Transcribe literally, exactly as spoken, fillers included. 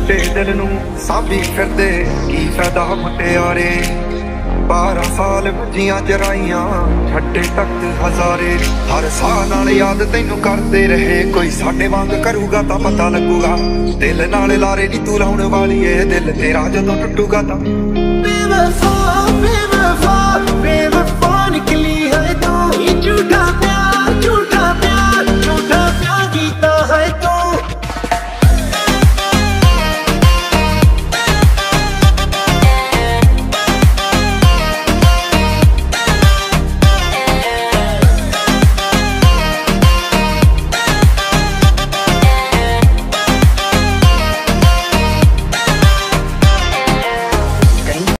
टुटे दिल नू सांभी फिरदे की फायदा मुटियारे। बारह साल भजियां जराइयां छड्डे तख्त हजारे। हर साल नाल याद तैनू करदे रहे, कोई साडे वांग करूगा तां पता लगूगा। दिल नाल लारे नी तू लाउण वाली ए, दिल तेरा जदों टुटूगा तां बेवफा बेवफा बेवफा निकली है तू। झूठा प्यार